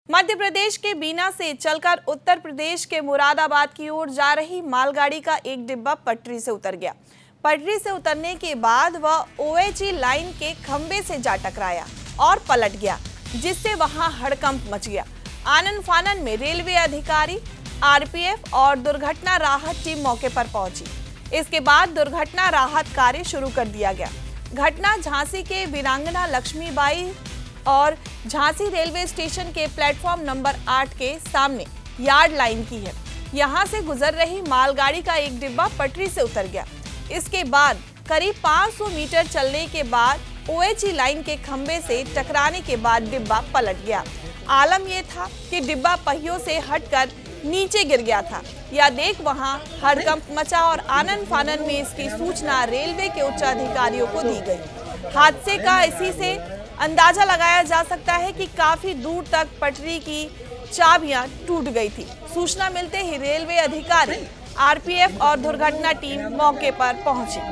मध्य प्रदेश के बीना से चलकर उत्तर प्रदेश के मुरादाबाद की ओर जा रही मालगाड़ी का एक डिब्बा पटरी से उतर गया। पटरी से उतरने के बाद वह ओएचई लाइन के खंबे से जा टकराया और पलट गया, जिससे वहां हड़कंप मच गया। आनन फानन में रेलवे अधिकारी, आरपीएफ और दुर्घटना राहत टीम मौके पर पहुंची। इसके बाद दुर्घटना राहत कार्य शुरू कर दिया गया। घटना झांसी के वीरांगना लक्ष्मीबाई और झांसी रेलवे स्टेशन के प्लेटफॉर्म नंबर 8 के सामने यार्ड लाइन की है। यहां से गुजर रही मालगाड़ी का एक डिब्बा पटरी से उतर गया। इसके बाद करीब 500 मीटर चलने के बाद ओएचई लाइन के खंबे से टकराने के बाद डिब्बा पलट गया। आलम यह था कि डिब्बा पहियों से हटकर नीचे गिर गया था। यह देख वहां हड़कंप मचा और आनन फानन में इसकी सूचना रेलवे के उच्च अधिकारियों को दी गई। हादसे का इसी से अंदाजा लगाया जा सकता है कि काफी दूर तक पटरी की चाबियां टूट गई थी। सूचना मिलते ही रेलवे अधिकारी, आरपीएफ और दुर्घटना टीम मौके पर पहुंची।